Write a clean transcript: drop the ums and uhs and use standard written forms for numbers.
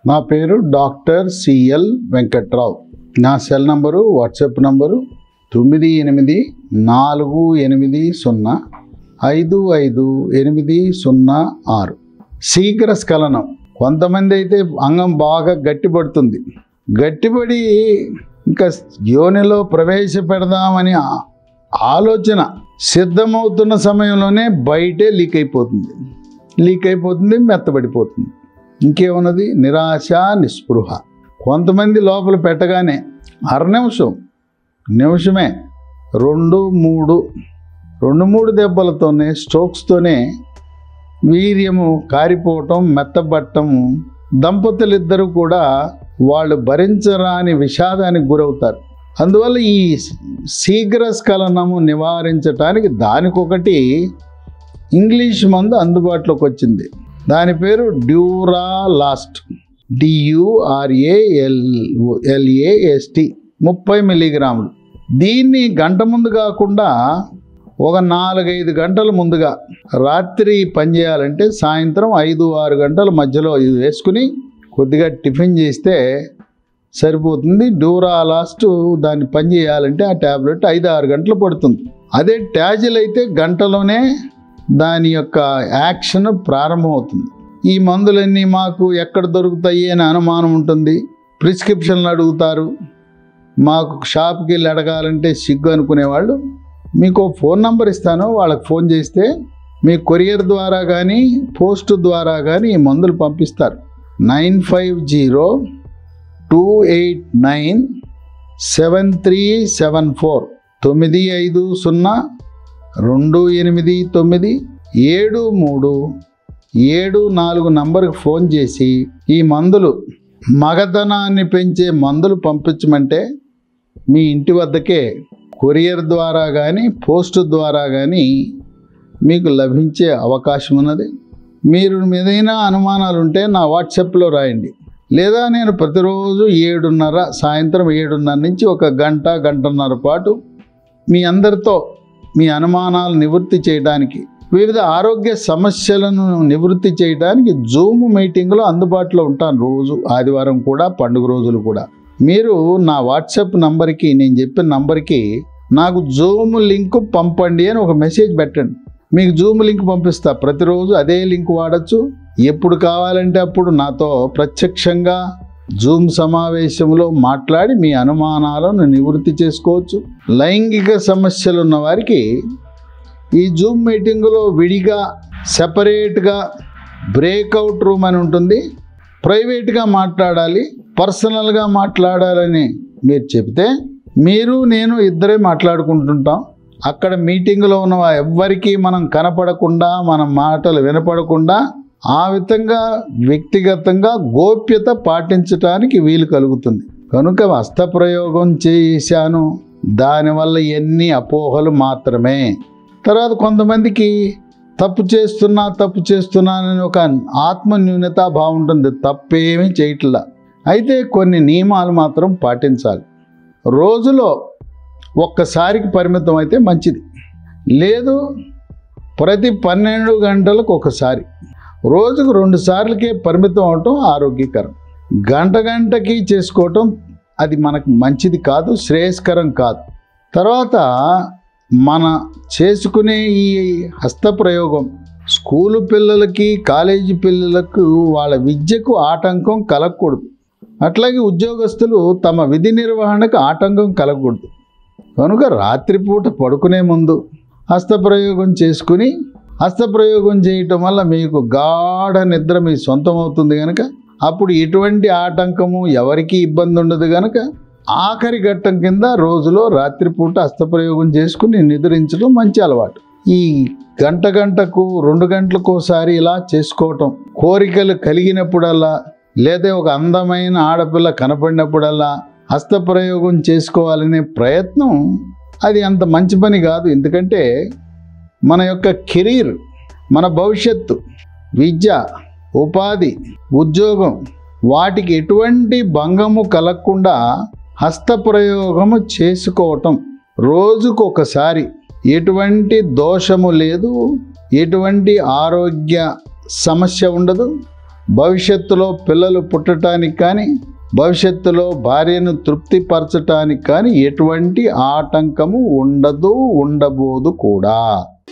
నా పేరు doctor CL Venkatrao. నా సెల్ నంబరు, వాట్సాప్ నంబరు 9840555806. శీఘ్ర స్ఖలనం. కొంతమంది అయితే అంగం బాగా గట్టిపడుతుంది. గట్టిపడి ఇంకా యోనిలో ప్రవేశపెడదామని ఆలోచన సిద్ధమవుతున్న సమయంలోనే బయటే లీక్ అయిపోతుంది, మెత్తబడిపోతుంది. ఇంకేమున్నది? నిరాశ, నిస్పృహ. కొంతమంది లోపల పెట్టగానే నిమిషమే 2-3 దెబ్బలతోనే, స్ట్రోక్స్తోనే వీర్యము కారిపోవటం, మెత్తబట్టం. దంపతులిద్దరూ కూడా వాళ్ళు భరించరాని విషాదానికి గురవుతారు. అందువల్ల ఈ శీఘ్ర స్ఖలనము నివారించటానికి దానికొకటి ఇంగ్లీష్ మందు అందుబాటులోకి వచ్చింది. దాని పేరు డ్యూరాలాస్ట్, DURALAST, 30 మిల్లీగ్రాములు. దీన్ని గంట ముందు కాకుండా ఒక 4-5 గంటల ముందుగా, రాత్రి పనిచేయాలంటే సాయంత్రం 5-6 గంటల మధ్యలో ఇది వేసుకుని కొద్దిగా టిఫిన్ చేస్తే సరిపోతుంది. డ్యూరాలాస్ట్ దాన్ని పనిచేయాలంటే ఆ ట్యాబ్లెట్ 5-6 గంటలు పడుతుంది. అదే ట్యాజిల్ అయితే గంటలోనే దాని యొక్క యాక్షన్ ప్రారంభమవుతుంది. ఈ మందులన్నీ మాకు ఎక్కడ దొరుకుతాయి అని అనుమానం ఉంటుంది. ప్రిస్క్రిప్షన్లు అడుగుతారు. మాకు షాప్కి వెళ్ళి అడగాలంటే సిగ్గు అనుకునేవాళ్ళు, మీకు ఫోన్ నంబర్ ఇస్తాను, వాళ్ళకి ఫోన్ చేస్తే మీ కొరియర్ ద్వారా కానీ పోస్ట్ ద్వారా కానీ ఈ మందులు పంపిస్తారు. 9502897374 952897374 నంబర్కి ఫోన్ చేసి ఈ మందులు, మగతనాన్ని పెంచే మందులు పంపించమంటే మీ ఇంటి వద్దకే కొరియర్ ద్వారా కానీ పోస్ట్ ద్వారా కానీ మీకు లభించే అవకాశం ఉన్నది. మీరు ఏదైనా అనుమానాలు ఉంటే నా వాట్సాప్లో రాయండి. లేదా నేను ప్రతిరోజు సాయంత్రం 7:30 నుంచి ఒక గంటన్నర పాటు మీ అందరితో మీ అనుమానాలు నివృత్తి చేయడానికి, వివిధ ఆరోగ్య సమస్యలను నివృత్తి చేయడానికి జూమ్ మీటింగ్లో అందుబాటులో ఉంటాను. రోజు ఆదివారం కూడా, పండుగ రోజులు కూడా. మీరు నా వాట్సాప్ నంబర్కి, నేను చెప్పిన నంబర్కి నాకు జూమ్ లింక్ పంపండి అని ఒక మెసేజ్ పెట్టండి. మీకు జూమ్ లింక్ పంపిస్తా. ప్రతిరోజు అదే లింక్ వాడచ్చు. ఎప్పుడు కావాలంటే అప్పుడు నాతో ప్రత్యక్షంగా జూమ్ సమావేశంలో మాట్లాడి మీ అనుమానాలను నివృత్తి చేసుకోవచ్చు. లైంగిక సమస్యలు ఉన్న వారికి ఈ జూమ్ మీటింగులో విడిగా సెపరేట్గా బ్రేక్అవుట్ రూమ్ అని ఉంటుంది. ప్రైవేట్గా మాట్లాడాలి, పర్సనల్గా మాట్లాడాలని మీరు చెప్తే మీరు నేను ఇద్దరే మాట్లాడుకుంటుంటాం. అక్కడ మీటింగ్లో ఉన్న ఎవ్వరికీ మనం కనపడకుండా, మన మాటలు వినపడకుండా ఆ విధంగా వ్యక్తిగతంగా గోప్యత పాటించడానికి వీలు కలుగుతుంది. కనుక హస్తప్రయోగం చేశాను, దానివల్ల ఎన్ని అపోహలు మాత్రమే. తర్వాత కొంతమందికి తప్పు చేస్తున్నానని ఒక ఆత్మన్యూనతా భావం ఉంటుంది. తప్పేమీ చేయట్లా. అయితే కొన్ని నియమాలు మాత్రం పాటించాలి. రోజులో ఒక్కసారికి పరిమితం అయితే మంచిది. లేదు, ప్రతి 12 గంటలకు ఒకసారి, రోజుకు 2 సార్లకే పరిమితం అవటం ఆరోగ్యకరం. గంటకి చేసుకోవటం అది మనకు మంచిది కాదు, శ్రేయస్కరం కాదు. తర్వాత మన చేసుకునే ఈ హస్తప్రయోగం స్కూలు పిల్లలకి, కాలేజీ పిల్లలకు వాళ్ళ విద్యకు ఆటంకం కలగకూడదు. అట్లాగే ఉద్యోగస్తులు తమ విధి నిర్వహణకు ఆటంకం కలగకూడదు. కనుక రాత్రిపూట పడుకునే ముందు హస్తప్రయోగం చేసుకుని, హస్తప్రయోగం చేయటం వల్ల మీకు గాఢ నిద్ర మీ సొంతం అవుతుంది కనుక అప్పుడు ఎటువంటి ఆటంకము, ఎవరికీ ఇబ్బంది ఉండదు కనుక ఆఖరి ఘట్టం కింద రోజులో రాత్రిపూట హస్తప్రయోగం చేసుకుని నిద్రించడం మంచి అలవాటు. ఈ గంటకు 2 గంటలకోసారి ఇలా చేసుకోవటం, కోరికలు కలిగినప్పుడల్లా, లేదా ఒక అందమైన ఆడపిల్ల కనపడినప్పుడల్లా హస్తప్రయోగం చేసుకోవాలనే ప్రయత్నం అది అంత మంచి పని కాదు. ఎందుకంటే మన యొక్క కెరీర్, మన భవిష్యత్తు, విద్య, ఉపాధి, ఉద్యోగం వాటికి ఎటువంటి భంగము కలగకుండా హస్తప్రయోగము చేసుకోవటం రోజుకొకసారి, ఎటువంటి దోషము లేదు, ఎటువంటి ఆరోగ్య సమస్య ఉండదు. భవిష్యత్తులో పిల్లలు పుట్టడానికి కానీ భవిష్యత్తులో భార్యను తృప్తిపరచటానికి కానీ ఎటువంటి ఆటంకము ఉండదు, ఉండబోదు కూడా.